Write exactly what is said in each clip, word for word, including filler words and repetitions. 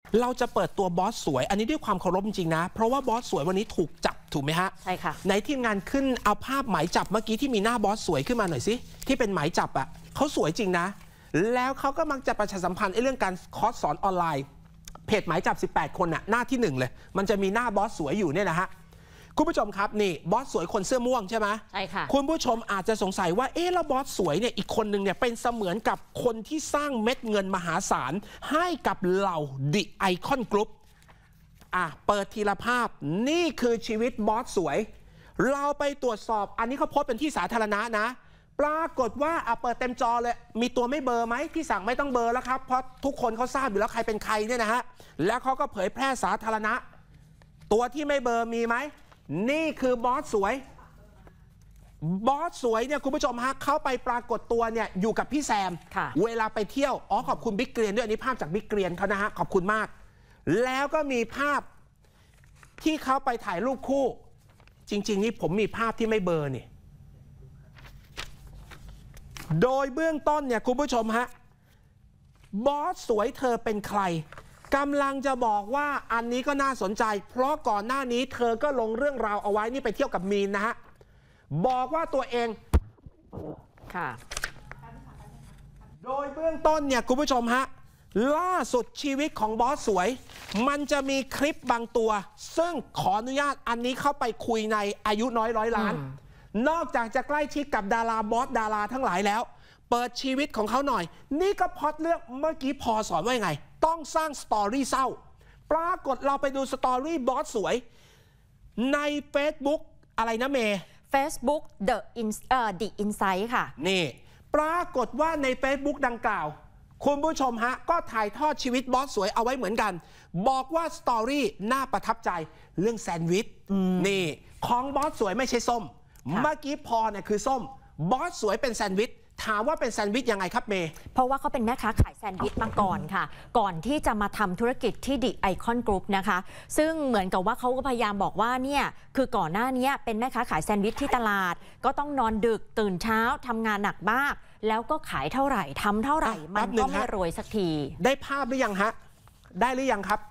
เราจะเปิดตัวบอสสวยอันนี้ด้วยความเคารพจริงๆนะเพราะว่าบอสสวยวันนี้ถูกจับถูกไหมฮะใช่ค่ะไหนทีมงานขึ้นเอาภาพหมายจับเมื่อกี้ที่มีหน้าบอสสวยขึ้นมาหน่อยสิที่เป็นหมายจับอ่ะเขาสวยจริงนะแล้วเขาก็มักจะประชาสัมพันธ์เรื่องการคอร์สสอนออนไลน์เพจหมายจับสิบแปดคนน่ะหน้าที่หนึ่งเลยมันจะมีหน้าบอสสวยอยู่เนี่ยนะฮะคุณผู้ชมครับนี่บอสสวยคนเสื้อม่วงใช่ไหมใช่ค่ะคุณผู้ชมอาจจะสงสัยว่าเอ๊ะแล้วบอสสวยเนี่ยอีกคนหนึ่งเนี่ยเป็นเสมือนกับคนที่สร้างเม็ดเงินมหาศาลให้กับเหล่า The Icon Group อ่ะเปิดทีละภาพนี่คือชีวิตบอสสวยเราไปตรวจสอบอันนี้เขาโพสต์เป็นที่สาธารณะนะปรากฏว่าอ่ะเปิดเต็มจอเลยมีตัวไม่เบอร์ไหมที่สั่งไม่ต้องเบอร์แล้วครับเพราะทุกคนเขาทราบอยู่แล้วใครเป็นใครเนี่ยนะฮะแล้วเขาก็เผยแพร่สาธารณะตัวที่ไม่เบอร์มีไหมนี่คือบอสสวยบอสสวยเนี่ยคุณผู้ชมฮะเข้าไปปรากฏตัวเนี่ยอยู่กับพี่แซมเวลาไปเที่ยวอ๋อขอบคุณบิ๊กเกรียนด้วยอันนี้ภาพจากบิ๊กเกรียนเขานะฮะขอบคุณมากแล้วก็มีภาพที่เขาไปถ่ายรูปคู่จริงๆนี่ผมมีภาพที่ไม่เบอร์นี่โดยเบื้องต้นเนี่ยคุณผู้ชมฮะบอสสวยเธอเป็นใครกำลังจะบอกว่าอันนี้ก็น่าสนใจเพราะก่อนหน้านี้เธอก็ลงเรื่องราวเอาไว้นี่ไปเที่ยวกับมีนนะฮะบอกว่าตัวเองค่ะโดยเบื้องต้นเนี่ยคุณผู้ชมฮะล่าสุดชีวิตของบอสสวยมันจะมีคลิปบางตัวซึ่งขออนุญาตอันนี้เข้าไปคุยในอายุน้อยร้อยล้านนอกจากจะใกล้ชิดกับดาราบอสดาราทั้งหลายแล้วเปิดชีวิตของเขาหน่อยนี่ก็พอดเรื่องเมื่อกี้พอสอนว่ายังไงต้องสร้างสตอรี่เศร้าปรากฏเราไปดูสตอรี่บอสสวยใน Facebook อะไรนะเมย์ Facebook The In เอ่อ The Insight ค่ะนี่ปรากฏว่าใน Facebook ดังกล่าวคุณผู้ชมฮะก็ถ่ายทอดชีวิตบอสสวยเอาไว้เหมือนกันบอกว่าสตอรี่น่าประทับใจเรื่องแซนด์วิชนี่ของบอสสวยไม่ใช่ส้มเมื่อกี้พอเนี่ยคือส้มบอสสวยเป็นแซนด์วิชถามว่าเป็นแซนด์วิชยังไงครับเมย์เพราะว่าเขาเป็นแม่ค้าขายแซนด์วิชมาก่อนค่ะก่อนที่จะมาทำธุรกิจที่ The Icon Group นะคะซึ่งเหมือนกับว่าเขาก็พยายามบอกว่าเนี่ยคือก่อนหน้านี้เป็นแม่ค้าขายแซนด์วิชที่ตลาดก็ต้องนอนดึกตื่นเช้าทำงานหนักมากแล้วก็ขายเท่าไหร่ทำเท่าไหร่มันก็ไม่รวยสักทีได้ภาพหรือยังฮะได้หรือยังครับ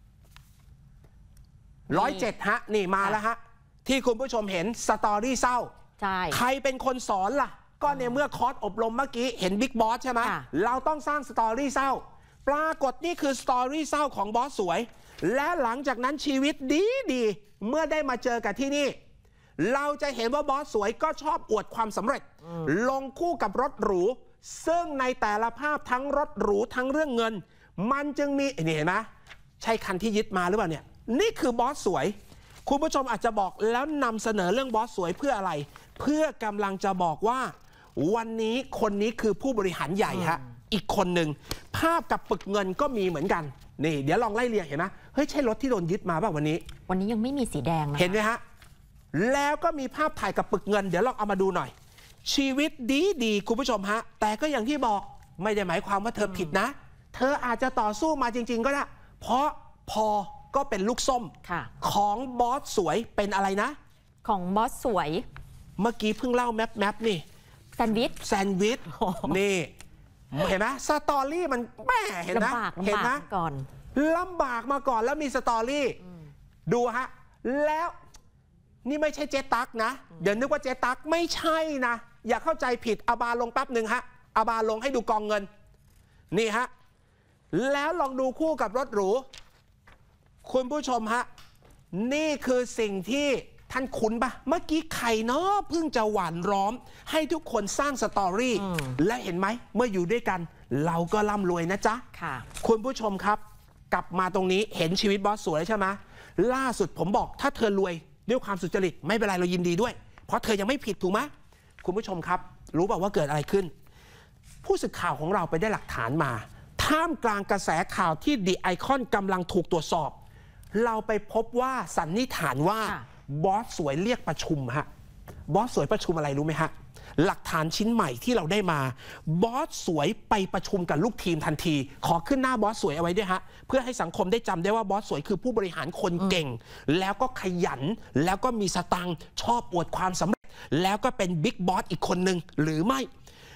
ร้อยเจ็ดฮะนี่มาแล้วฮะที่คุณผู้ชมเห็นสตอรี่เศร้าใช่ใครเป็นคนสอนล่ะก็ในเมื่อคอร์สอบรมเมื่อกี้เห็นบิ๊กบอสใช่ไหมเราต้องสร้างสตอรี่เศร้าปรากฏนี่คือสตอรี่เศร้าของบอสสวยและหลังจากนั้นชีวิตดีดีเมื่อได้มาเจอกับที่นี่เราจะเห็นว่าบอสสวยก็ชอบอวดความสำเร็จลงคู่กับรถหรูซึ่งในแต่ละภาพทั้งรถหรูทั้งเรื่องเงินมันจึงมีนี่เห็นไหมใช่คันที่ยึดมาหรือเปล่าเนี่ยนี่คือบอสสวยคุณผู้ชมอาจจะบอกแล้วนำเสนอเรื่องบอสสวยเพื่ออะไรเพื่อกำลังจะบอกว่าวันนี้คนนี้คือผู้บริหารใหญ่ฮะอีกคนหนึ่งภาพกับปึกเงินก็มีเหมือนกันนี่เดี๋ยวลองไล่เรียงเห็นไหมเฮ้ยใช่รถที่โดนยึดมาป่ะวันนี้วันนี้ยังไม่มีสีแดงนะเห็นไหมฮะแล้วก็มีภาพถ่ายกับปึกเงินเดี๋ยวลองเอามาดูหน่อยชีวิตดีดีคุณผู้ชมฮะแต่ก็อย่างที่บอกไม่ได้หมายความว่าเธอผิดนะเธออาจจะต่อสู้มาจริงๆก็ได้เพราะพอก็เป็นลูกส้มของบอสสวยเป็นอะไรนะของบอสสวยเมื่อกี้เพิ่งเล่าแมปแมปนี่แซนด์วิชแซนด์วิชนี่เห็นไหมสตอรี่มันแม่เห็นนะเห็นนะก่อนลำบากมาก่อนแล้วมีสตอรี่ดูฮะแล้วนี่ไม่ใช่เจ๊ตั๊กนะเดี๋ยวนึกว่าเจ๊ตั๊กไม่ใช่นะอย่าเข้าใจผิดอาบาลงแป๊บหนึ่งฮะอาบาลงให้ดูกองเงินนี่ฮะแล้วลองดูคู่กับรถหรูคุณผู้ชมฮะนี่คือสิ่งที่ท่านคุ้นปะเมื่อกี้ใครเนาะเพิ่งจะหวานล้อมให้ทุกคนสร้างสตอรี่และเห็นไหมเมื่ออยู่ด้วยกันเราก็ร่ำรวยนะจ๊ะค่ะคุณผู้ชมครับกลับมาตรงนี้เห็นชีวิตบอสสวยใช่ไหมล่าสุดผมบอกถ้าเธอรวยด้วยความสุจริตไม่เป็นไรเรายินดีด้วยเพราะเธอยังไม่ผิดถูกไหมคุณผู้ชมครับรู้ป่าวว่าเกิดอะไรขึ้นผู้สื่อข่าวของเราไปได้หลักฐานมาท่ามกลางกระแสข่าวที่ The Icon กำลังถูกตรวจสอบเราไปพบว่าสันนิษฐานว่าบอสสวยเรียกประชุมฮะบอสสวยประชุมอะไรรู้ไหมฮะหลักฐานชิ้นใหม่ที่เราได้มาบอสสวยไปประชุมกับลูกทีมทันทีขอขึ้นหน้าบอสสวยเอาไว้ด้วยฮะเพื่อให้สังคมได้จำได้ว่าบอสสวยคือผู้บริหารคนเก่งแล้วก็ขยันแล้วก็มีสตังค์ชอบอวดความสำเร็จแล้วก็เป็นบิ๊กบอสอีกคนหนึ่งหรือไม่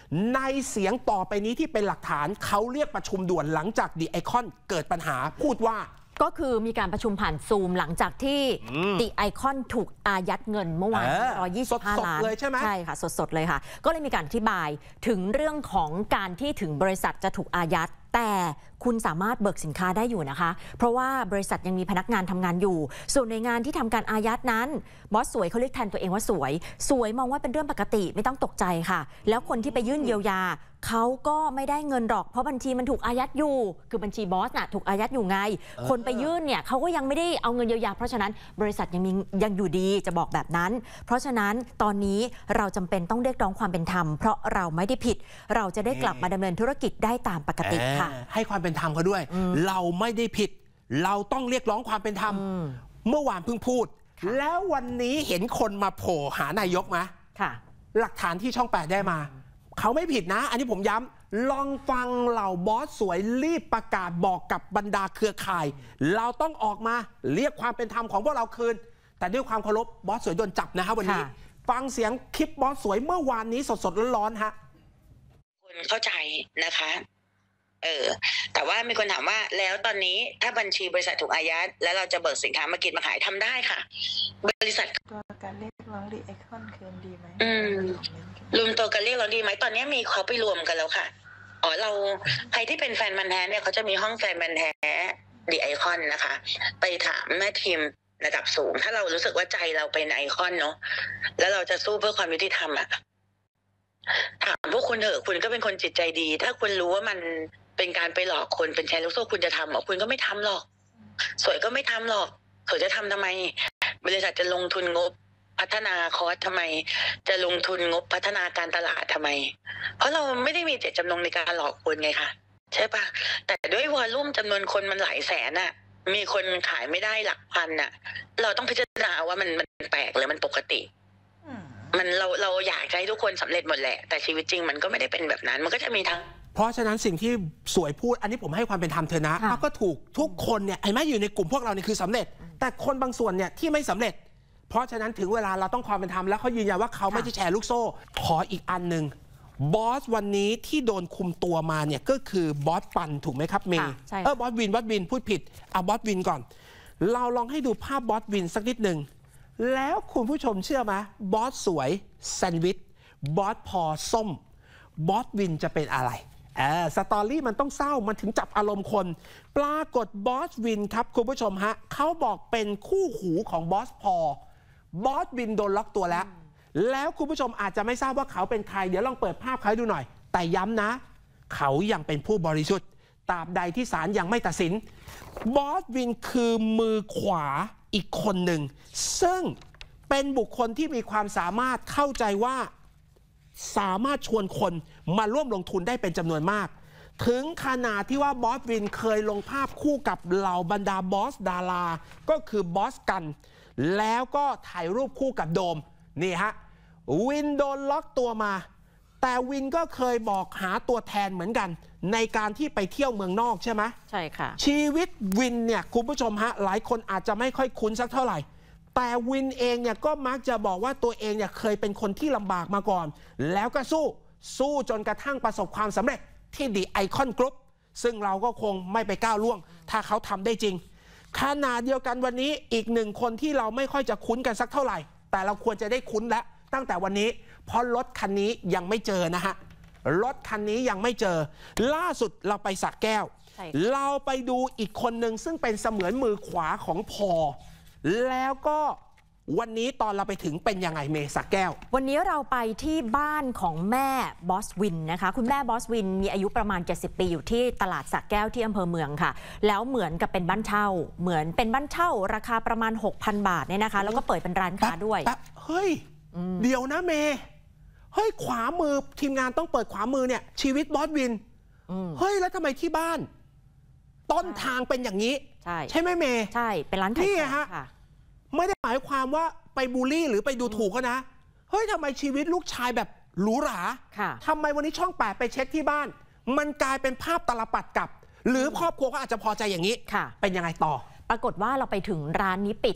ในเสียงต่อไปนี้ที่เป็นหลักฐานเขาเรียกประชุมด่วนหลังจากดีไอคอนเกิดปัญหาพูดว่าก็คือมีการประชุมผ่านซูมหลังจากที่ดีไอคอนถูกอายัดเงินเมื่อวานหนึ่งร้อยยี่สิบห้าล้านเลยใช่ไหมใช่ค่ะสดๆเลยค่ะก็เลยมีการอธิบายถึงเรื่องของการที่ถึงบริษัทจะถูกอายัดแต่คุณสามารถเบิกสินค้าได้อยู่นะคะเพราะว่าบริษัทยังมีพนักงานทำงานอยู่ส่วนในงานที่ทำการอายัดนั้นบอสสวยเขาเรียกแทนตัวเองว่าสวยสวยมองว่าเป็นเรื่องปกติไม่ต้องตกใจค่ะแล้วคนที่ไปยื่นเยียวยาเขาก็ไม่ได้เงินหรอกเพราะบัญชีมันถูกอายัดอยู่คือบัญชีบอสน่ะถูกอายัดอยู่ไงคนไปยื่นเนี่ยเขาก็ยังไม่ได้เอาเงินเยียวยาเพราะฉะนั้นบริษัทยังมียังอยู่ดีจะบอกแบบนั้นเพราะฉะนั้นตอนนี้เราจำเป็นต้องเรียกร้องความเป็นธรรมเพราะเราไม่ได้ผิดเราจะได้กลับมาดำเนินธุรกิจได้ตามปกติค่ะให้ความเป็นธรรมเขาด้วยเราไม่ได้ผิดเราต้องเรียกร้องความเป็นธรรมเมื่อวานเพิ่งพูดแล้ววันนี้เห็นคนมาโผล่หานายกไหมค่ะหลักฐานที่ช่องแปดได้มาเขาไม่ผิดนะอันนี้ผมย้ำลองฟังเหล่าบอสสวยรีบประกาศบอกกับบรรดาเครือข่ายเราต้องออกมาเรียกความเป็นธรรมของพวกเราคืนแต่ด้วยความเคารพบอสสวยโดนจับนะครับวันนี้ฟังเสียงคลิปบอสสวยเมื่อวานนี้สดๆร้อนๆฮะคุณเข้าใจนะคะเออแต่ว่ามีคนถามว่าแล้วตอนนี้ถ้าบัญชีบริษัทถูกอายัดแล้วเราจะเบิกสินค้ามากินมาขายทำได้ค่ะบริษัทตัวการเรียกร้องดีไอคอนคืนดีไหมอืมรวมตัวกันเรียกร้องดีไหมตอนนี้มีเขาไปรวมกันแล้วค่ะอ๋อเราใครที่เป็นแฟนมันแท้เนี่ยเขาจะมีห้องแฟนมันแท้ดีไอคอนนะคะไปถามแม่ทีมระดับสูงถ้าเรารู้สึกว่าใจเราเป็นไอคอนเนาะแล้วเราจะสู้เพื่อความยุติธรรมอะถามพวกคุณเถอะคุณก็เป็นคนจิตใจดีถ้าคุณรู้ว่ามันเป็นการไปหลอกคนเป็นแชร์ลูกโซ่คุณจะทำหรอคุณก็ไม่ทำหรอกสวยก็ไม่ทำหรอกสวยจะทำทำไมบริษัทจะลงทุนงบพัฒนาคอร์สทำไมจะลงทุนงบพัฒนาการตลาดทำไมเพราะเราไม่ได้มีเจตจำนงในการหลอกคนไงคะใช่ปะแต่ด้วยวอลลุ่มจำนวนคนมันหลายแสนอะมีคนขายไม่ได้หลักพันอะเราต้องพิจารณาว่ามันมันแปลกหรือมันปกติมันเราเราอยากให้ทุกคนสำเร็จหมดแหละแต่ชีวิตจริงมันก็ไม่ได้เป็นแบบนั้นมันก็จะมีทั้งเพราะฉะนั้นสิ่งที่สวยพูดอันนี้ผมให้ความเป็นธรรมเธอนะก็ถูกทุกคนเนี่ยไอ้แม่อยู่ในกลุ่มพวกเราเนี่ยคือสำเร็จแต่คนบางส่วนเนี่ยที่ไม่สำเร็จเพราะฉะนั้นถึงเวลาเราต้องความเป็นธรรมแล้วเขายืนยันว่าเขาไม่ใช่แชร์ลูกโซ่ขออีกอันหนึ่งบอสวันนี้ที่โดนคุมตัวมาเนี่ยก็คือบอสปันถูกไหมครับเมย์เออบอสวินบอสวินพูดผิดเอาบอสวินก่อนเราลองให้ดูภาพบอสวินสักนิดหนึ่งแล้วคุณผู้ชมเชื่อไหมบอสสวยแซนด์วิชบอสพอส้มบอสวินจะเป็นอะไรเออสตอรี่มันต้องเศร้ามันถึงจับอารมณ์คนปรากฏบอสวินครับคุณผู้ชมฮะเขาบอกเป็นคู่หูของบอสพอบอสวินโดนล็อกตัวแล้วแล้วคุณผู้ชมอาจจะไม่ทราบว่าเขาเป็นใครเดี๋ยวลองเปิดภาพเขาให้ดูหน่อยแต่ย้ำนะเขายังเป็นผู้บริสุทธิ์ตราบใดที่ศาลยังไม่ตัดสินบอสวินคือมือขวาอีกคนหนึ่งซึ่งเป็นบุคคลที่มีความสามารถเข้าใจว่าสามารถชวนคนมาร่วมลงทุนได้เป็นจำนวนมากถึงขนาดที่ว่าบอสวินเคยลงภาพคู่กับเหล่าบรรดาบอสดาราก็คือบอสกันแล้วก็ถ่ายรูปคู่กับโดมนี่ฮะวินโดนล็อกตัวมาแต่วินก็เคยบอกหาตัวแทนเหมือนกันในการที่ไปเที่ยวเมืองนอกใช่ไหมใช่ค่ะชีวิตวินเนี่ยคุณผู้ชมฮะหลายคนอาจจะไม่ค่อยคุ้นสักเท่าไหร่แต่วินเองเนี่ยก็มักจะบอกว่าตัวเองเนี่ยเคยเป็นคนที่ลำบากมาก่อนแล้วก็สู้สู้จนกระทั่งประสบความสำเร็จที่ดีไอคอนกรุ๊ปซึ่งเราก็คงไม่ไปก้าวล่วงถ้าเขาทำได้จริงขณะเดียวกันวันนี้อีกหนึ่งคนที่เราไม่ค่อยจะคุ้นกันสักเท่าไหร่แต่เราควรจะได้คุ้นแล้วตั้งแต่วันนี้เพราะรถคันนี้ยังไม่เจอนะฮะรถคันนี้ยังไม่เจอล่าสุดเราไปสระแก้วเราไปดูอีกคนหนึ่งซึ่งเป็นเสมือนมือขวาของพอแล้วก็วันนี้ตอนเราไปถึงเป็นยังไงเมษาแก้ววันนี้เราไปที่บ้านของแม่บอสวินนะคะคุณแม่บอสวินมีอายุประมาณเจ็ดสิบปีอยู่ที่ตลาดสระแก้วที่อำเภอเมืองค่ะแล้วเหมือนกับเป็นบ้านเช่าเหมือนเป็นบ้านเช่าราคาประมาณ หกพัน บาทเนี่ยนะคะแล้วก็เปิดเป็นร้านค้าด้วยเฮ้ยเดี๋ยวนะเมเฮ้ยขวามือทีมงานต้องเปิดขวามือเนี่ยชีวิตบอสวินเฮ้ยแล้วทำไมที่บ้านต้นทางเป็นอย่างนี้ใช่ใช่ไหมเมย์ใช่เป็นร้านขายของค่ะไม่ได้หมายความว่าไปบูลลี่หรือไปดูถูกเขานะเฮ้ยทำไมชีวิตลูกชายแบบหรูหราทำไมวันนี้ช่องแปดไปเช็คที่บ้านมันกลายเป็นภาพตลปัดกับหรือครอบครัวก็อาจจะพอใจอย่างนี้เป็นยังไงต่อปรากฏว่าเราไปถึงร้านนี้ปิด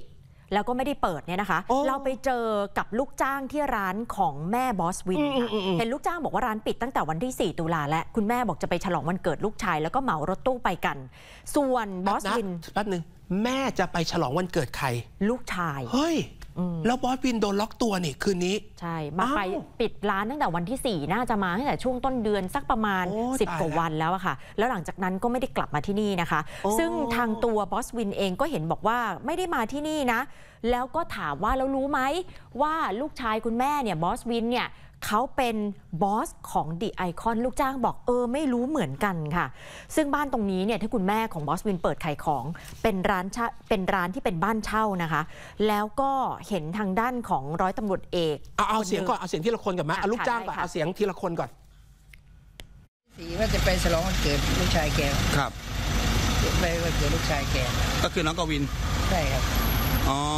แล้วก็ไม่ได้เปิดเนี่ยนะคะเราไปเจอกับลูกจ้างที่ร้านของแม่บอสวินค่ะเห็นลูกจ้างบอกว่าร้านปิดตั้งแต่วันที่สี่ตุลาและคุณแม่บอกจะไปฉลองวันเกิดลูกชายแล้วก็เหมารถตู้ไปกันส่วนบอสวินแป๊บนึงแม่จะไปฉลองวันเกิดใครลูกชายเฮ้ยแล้วบอสวินโดนล็อกตัวนี่คืนนี้ใช่มาไปปิดร้านตั้งแต่วันที่สี่น่าจะมาตั้งแต่ช่วงต้นเดือนสักประมาณสิบกว่าวันแล้วอะค่ะแล้วหลังจากนั้นก็ไม่ได้กลับมาที่นี่นะคะซึ่งทางตัวบอสวินเองก็เห็นบอกว่าไม่ได้มาที่นี่นะแล้วก็ถามว่าแล้วรู้ไหมว่าลูกชายคุณแม่เนี่ยบอสวินเนี่ยเขาเป็นบอสของดิไอคอนลูกจ้างบอกเออไม่รู้เหมือนกันค่ะซึ่งบ้านตรงนี้เนี่ยที่คุณแม่ของบอสวินเปิดขายของเป็นร้านเป็นร้านที่เป็นบ้านเช่านะคะแล้วก็เห็นทางด้านของร้อยตำรวจเอกเอาเอาเสียงก่อนเอาเสียงทีละคนก่อนไหมเอาลูกจ้างก่อนเอาเสียงทีละคนก่อนสีว่าจะไปฉลองวันเกิดลูกชายแกครับไปวันเกิดลูกชายแกก็คือน้องกวินใช่ครับอ๋อ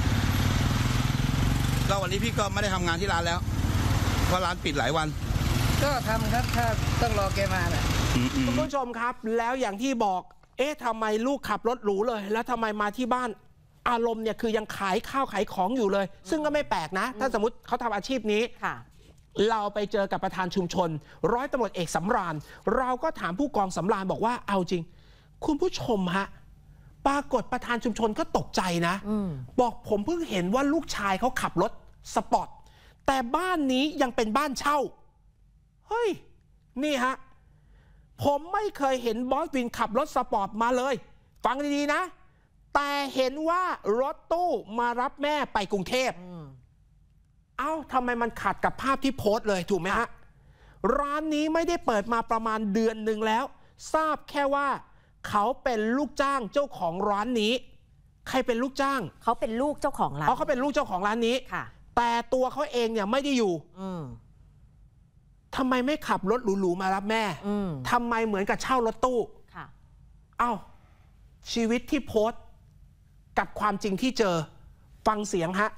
ก็วันนี้พี่ก็ไม่ได้ทำงานที่ร้านแล้วเพราะร้านปิดหลายวันก็ทำครับถ้าต้องรอแกมาแหละคุณผู้ชมครับแล้วอย่างที่บอกเอ๊ะทำไมลูกขับรถหรูเลยแล้วทำไมมาที่บ้านอารมณ์เนี่ยคือยังขายข้าวขายของอยู่เลยซึ่งก็ไม่แปลกนะถ้าสมมติเขาทำอาชีพนี้เราไปเจอกับประธานชุมชนร้อยตำรวจเอกสำราญเราก็ถามผู้กองสำราญบอกว่าเอาจริงคุณผู้ชมฮะปรากฏประธานชุมชนก็ตกใจนะบอกผมเพิ่งเห็นว่าลูกชายเขาขับรถสปอร์ตแต่บ้านนี้ยังเป็นบ้านเช่าเฮ้ยนี่ฮะผมไม่เคยเห็นบอสวินขับรถสปอร์ตมาเลยฟังดีๆนะแต่เห็นว่ารถตู้มารับแม่ไปกรุงเทพเอ้าทำไมมันขัดกับภาพที่โพสต์เลยถูกไหมฮะร้านนี้ไม่ได้เปิดมาประมาณเดือนหนึ่งแล้วทราบแค่ว่าเขาเป็นลูกจ้างเจ้าของร้านนี้ใครเป็นลูกจ้างเขาเป็นลูกเจ้าของร้านเพราะเขาเป็นลูกเจ้าของร้านนี้แต่ตัวเขาเองเนี่ยไม่ได้อยู่ทำไมไม่ขับรถหรูๆมารับแม่ทำไมเหมือนกับเช่ารถตู้เอ้าชีวิตที่โพสต์กับความจริงที่เจอฟังเสียงฮะ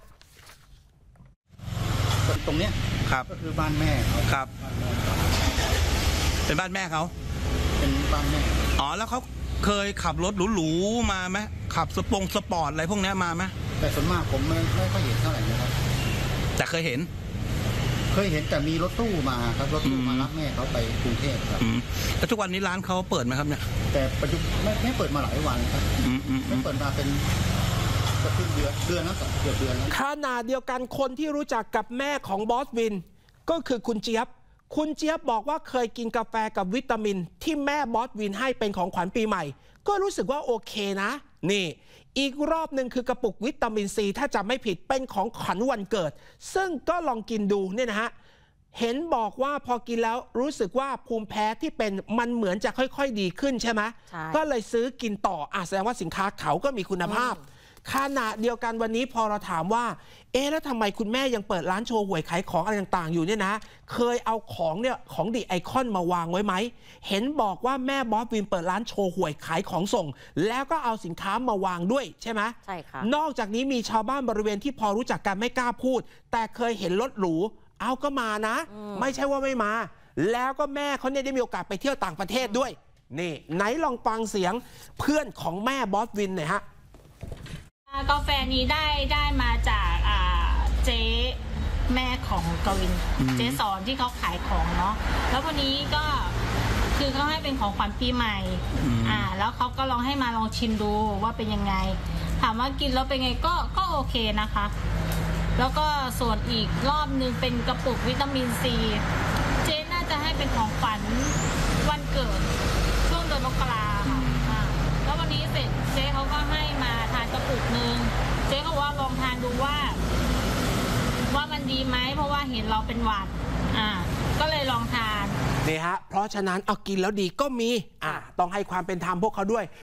ตรงเนี้ยครับก็คือบ้านแม่ครับเป็นบ้านแม่เขาเป็นบ้านแม่อ๋อแล้วเขาเคยขับรถหรูๆมาไหมขับสปงสปอร์ตอะไรพวกนี้มาไหมแต่ส่วนมากผมไม่ไม่ค่อยเห็นเท่าไหร่นะครับแต่เคยเห็นเคยเห็นแต่มีรถตู้มาครับรถตู้มารับแม่เขาไปกรุงเทพครับแล้วทุกวันนี้ร้านเขาเปิดไหมครับเนี่ยแต่ปัจจุบันไม่ไม่เปิดมาหลายวันครับไม่เปิดมาเป็นก็ครึ่งเดือนเดือนแล้วเกือบเดือนแล้วขนาดเดียวกันคนที่รู้จักกับแม่ของบอสวินก็คือคุณเจี๊ยบคุณเจี๊ยบบอกว่าเคยกินกาแฟกับวิตามินที่แม่บอสวินให้เป็นของขวัญปีใหม่ก็รู้สึกว่าโอเคนะนี่อีกรอบหนึ่งคือกระปุกวิตามินซีถ้าจำไม่ผิดเป็นของขวัญวันเกิดซึ่งก็ลองกินดูเนี่ยนะฮะเห็นบอกว่าพอกินแล้วรู้สึกว่าภูมิแพ้ที่เป็นมันเหมือนจะค่อยๆดีขึ้นใช่ไหมก็เลยซื้อกินต่ออ่ะแสดงว่าสินค้าเขาก็มีคุณภาพขณะเดียวกันวันนี้พอเราถามว่าเอ๊ะแล้วทำไมคุณแม่ยังเปิดร้านโชว์หวยขายของอะไรต่างๆอยู่เนี่ยนะเคยเอาของเนี่ยของดิไอคอนมาวางไว้ไหมเห็นบอกว่าแม่บอสวินเปิดร้านโชว์หวยขายของส่งแล้วก็เอาสินค้ามาวางด้วยใช่ไหมใช่ค่ะนอกจากนี้มีชาวบ้านบริเวณที่พอรู้จักกันไม่กล้าพูดแต่เคยเห็นรถหรูเอาก็มานะไม่ใช่ว่าไม่มาแล้วก็แม่เขาเนี่ยได้มีโอกาสไปเที่ยวต่างประเทศด้วยนี่ไหนลองฟังเสียงเพื่อนของแม่บอสวินหน่อยฮะกาแฟนี้ได้ได้มาจากเจ๊แม่ของกวินเจ๊สอนที่เขาขายของเนาะแล้ววันนี้ก็คือเขาให้เป็นของขวัญปีใหม่อ่าแล้วเขาก็ลองให้มาลองชิมดูว่าเป็นยังไงถามว่ากินแล้วเป็นไงก็ก็โอเคนะคะแล้วก็ส่วนอีกรอบนึงเป็นกระปุกวิตามินซีเจ๊น่าจะให้เป็นของขวัญวันเกิดช่วงเดือนมกราค่ะแล้ววันนี้เสร็จเจ๊เขาก็ให้มาทานกระปุกนึงเจ๊เขาว่าลองทานดูว่าว่ามันดีไหมเพราะว่าเห็นเราเป็นหวัดอ่าก็เลยลองทานนี่ฮะเพราะฉะนั้นเอากินแล้วดีก็มีอ่าต้องให้ความเป็นธรรมพวกเขาด้วย